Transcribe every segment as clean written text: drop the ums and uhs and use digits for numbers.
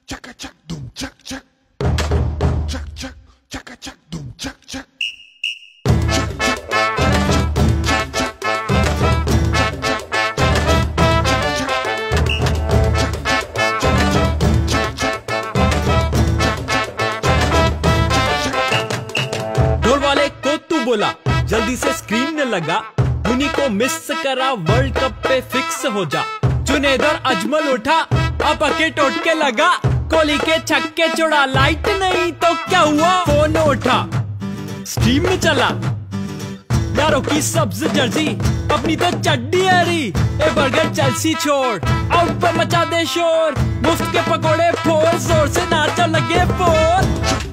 chaka chak dum chak chak chak chak chaka chak dum chak chak ढोल वाले को तू बोला जल्दी से स्क्रीन में लगा, उन्हीं को मिस करा, वर्ल्ड कप पे फिक्स हो जा। जुनैद और अजमल उठा, अब विकेट उठ के लगा, कोहली के छक्के छोड़ा, लाइट नहीं तो क्या हुआ, फोन उठा स्ट्रीम में चला, यारों की सब्ज जर्सी अपनी तो चड्डी हरी, ए बर्गर चेल्सी छोड़, आउट पर मचा दे शोर, मुफ्त के पकोड़े फोड़, जोर से नाचा लगे फोर।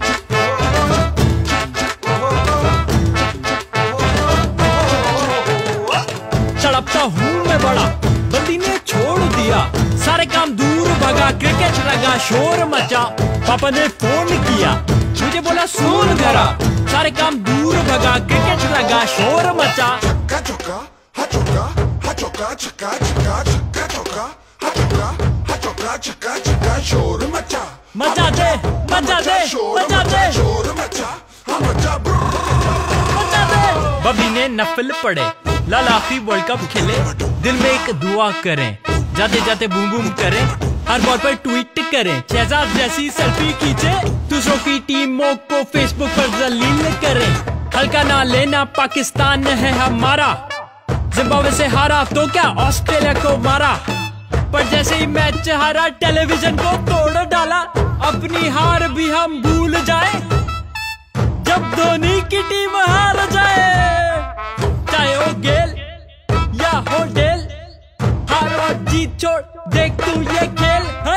तड़पता हूँ मैं बड़ा, बंदी ने छोड़ दिया, सारे काम दूर भगा, क्रिकेट लगा, शोर मचा, पापा ने फोन किया, मुझे बोला सुन घरा, सारे काम दूर भगा, क्रिकेट लगा, शोर मचा। चक्का चौका हा चौका हा चौका चक्का चक्का चक्का चौका हा चौका हा चौका चक्का चक्का शोर मचा, मचा दे मचा दे मचा दे शोर मचा, हाँ मचा मचा दे। बबी ने नफल पढ़े, लाल आखिरी वर्ल्ड कप खेले, दिल में एक दुआ करें, जाते जाते बूम बूम करें, हर बॉल पर ट्वीट करें, शहजाद जैसी सेल्फी खींचे, दूसरों की टीमों को फेसबुक पर जलील करें, हल्का ना लेना पाकिस्तान है हमारा, जिम्बाब्वे से हारा तो क्या ऑस्ट्रेलिया को मारा, पर जैसे ही मैच हारा टेलीविजन को तोड़ डाला, अपनी हार भी हम भूल जाए, जब धोनी की टीम हार जाए, चाहे हो गेल या हो डेल, हार और जीत छोड़ देख तू ये खेल है।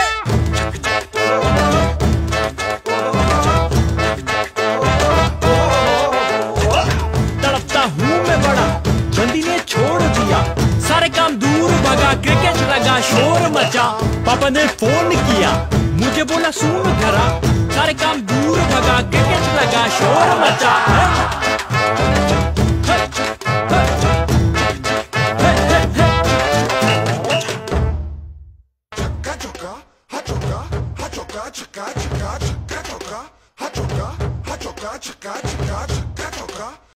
तड़पता हूँ मैं बड़ा, बंदी ने छोड़ दिया, सारे काम दूर भगा, क्रिकेट लगा, शोर मचा, पापा ने फोन किया, मुझे बोला सुन घरा, सारे काम दूर भगा, क्रिकेट लगा, शोर मचा।